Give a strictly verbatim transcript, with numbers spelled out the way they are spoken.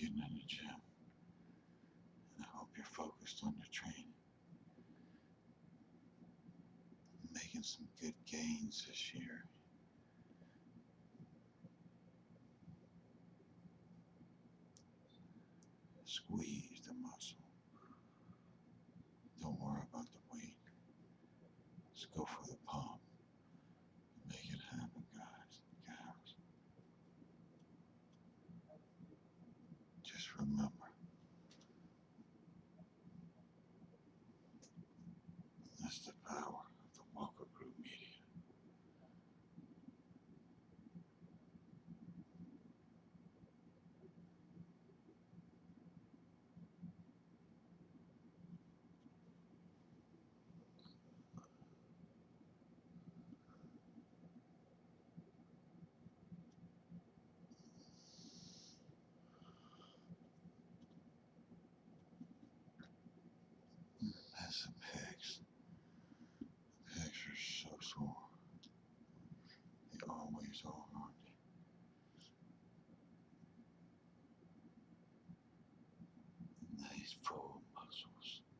getting in the gym, and I hope you're focused on your training, making some good gains this year. Squeeze the muscle. Don't worry about the weight. Just go for the pump. Make it happen, guys and gals. Just remember, that's the power of the Walker Group Media. That's the pecs. The pecs are so sore. They always are, aren't they? Nice full muscles.